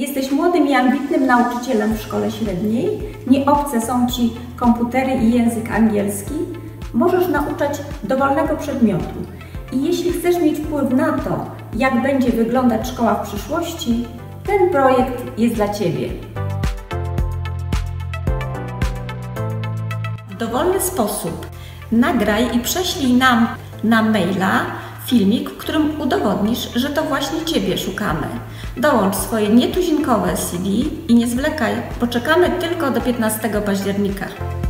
Jesteś młodym i ambitnym nauczycielem w szkole średniej, nie obce są Ci komputery i język angielski, możesz nauczać dowolnego przedmiotu. I jeśli chcesz mieć wpływ na to, jak będzie wyglądać szkoła w przyszłości, ten projekt jest dla Ciebie. W dowolny sposób nagraj i prześlij nam na maila filmik, w którym udowodnisz, że to właśnie Ciebie szukamy. Dołącz swoje nietuzinkowe CV i nie zwlekaj, bo czekamy tylko do 15 października.